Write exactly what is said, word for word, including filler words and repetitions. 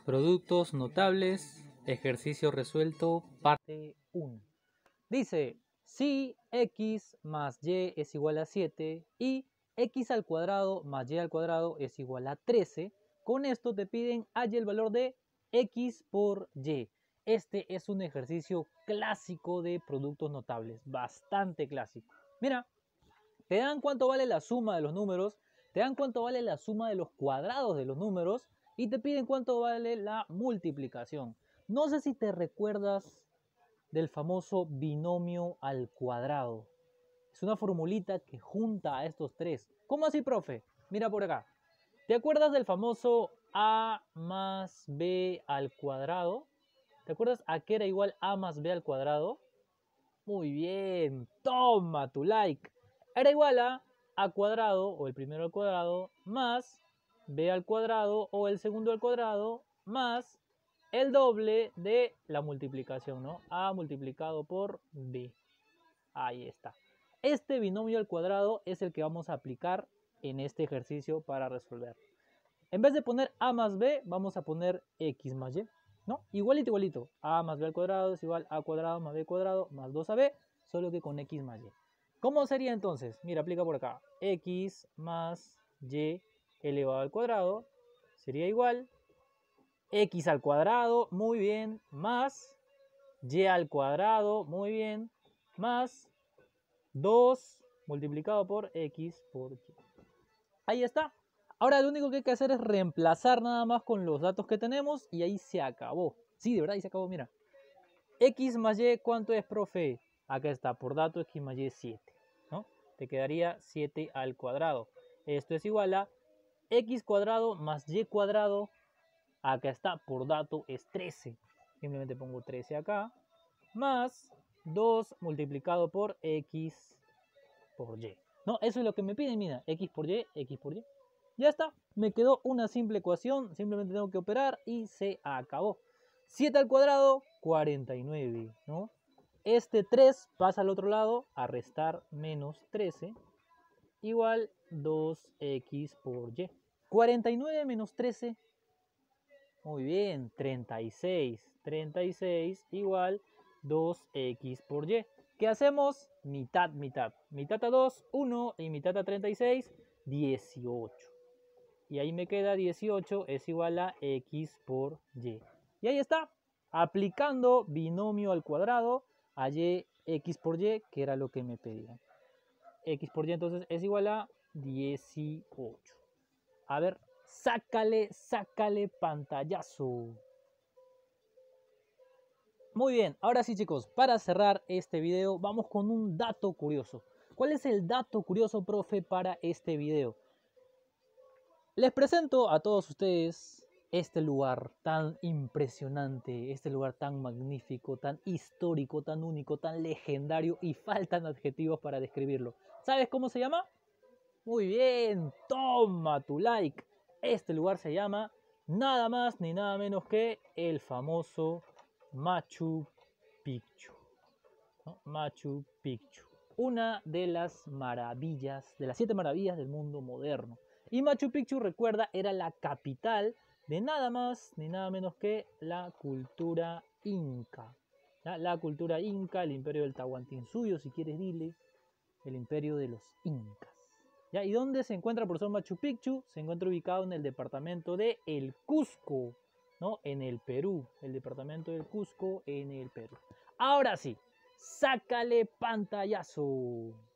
Productos notables, ejercicio resuelto, parte uno. Dice, si x más y es igual a siete y x al cuadrado más y al cuadrado es igual a trece, con esto te piden halla el valor de x por y. Este es un ejercicio clásico de productos notables, bastante clásico. Mira, te dan cuánto vale la suma de los números, te dan cuánto vale la suma de los cuadrados de los números y te piden cuánto vale la multiplicación. No sé si te recuerdas del famoso binomio al cuadrado. Es una formulita que junta a estos tres. ¿Cómo así, profe? Mira por acá. ¿Te acuerdas del famoso a más b al cuadrado? ¿Te acuerdas a qué era igual a más b al cuadrado? Muy bien, toma tu like. Era igual a a cuadrado o el primero al cuadrado más b al cuadrado o el segundo al cuadrado más el doble de la multiplicación, ¿no? A multiplicado por b. Ahí está. Este binomio al cuadrado es el que vamos a aplicar en este ejercicio para resolver. En vez de poner a más b, vamos a poner x más y, ¿no? Igualito, igualito. A más b al cuadrado es igual a a cuadrado más b cuadrado más dos a b, solo que con x más y. ¿Cómo sería entonces? Mira, aplica por acá. X más y elevado al cuadrado sería igual x al cuadrado, muy bien, más y al cuadrado, muy bien, más dos multiplicado por x por y. Ahí está. Ahora lo único que hay que hacer es reemplazar nada más con los datos que tenemos y ahí se acabó. Sí, de verdad, ahí se acabó, mira. X más y, ¿cuánto es, profe? Acá está, por dato x más y es siete, ¿no? Te quedaría siete al cuadrado. Esto es igual a x cuadrado más y cuadrado. Acá está, por dato es trece. Simplemente pongo trece acá. Más dos multiplicado por x por y. No, eso es lo que me piden, mira, x por y, x por y. Ya está, me quedó una simple ecuación, simplemente tengo que operar y se acabó. siete al cuadrado, cuarenta y nueve, ¿no? Este tres pasa al otro lado, a restar menos trece, igual dos x por y. cuarenta y nueve menos trece, muy bien, treinta y seis. treinta y seis igual dos x por y. ¿Qué hacemos? Mitad, mitad. Mitad a dos, uno, y mitad a treinta y seis, dieciocho. Y ahí me queda dieciocho es igual a x por y. Y ahí está, aplicando binomio al cuadrado a y, x por y, que era lo que me pedían. X por y entonces es igual a dieciocho. A ver, sácale, sácale pantallazo. Muy bien, ahora sí, chicos, para cerrar este video vamos con un dato curioso. ¿Cuál es el dato curioso, profe, para este video? Les presento a todos ustedes este lugar tan impresionante, este lugar tan magnífico, tan histórico, tan único, tan legendario y faltan adjetivos para describirlo. ¿Sabes cómo se llama? Muy bien, toma tu like. Este lugar se llama nada más ni nada menos que el famoso Machu Picchu, ¿no? Machu Picchu, una de las maravillas, de las siete maravillas del mundo moderno. Y Machu Picchu, recuerda, era la capital de nada más ni nada menos que la cultura inca. ¿Ya? La cultura inca, el imperio del Tahuantinsuyo, si quieres dile, el imperio de los incas. ¿Ya? ¿Y dónde se encuentra, profesor, Machu Picchu? Se encuentra ubicado en el departamento de El Cusco, ¿no? En el Perú, el departamento del Cusco en el Perú. Ahora sí, sácale pantallazo.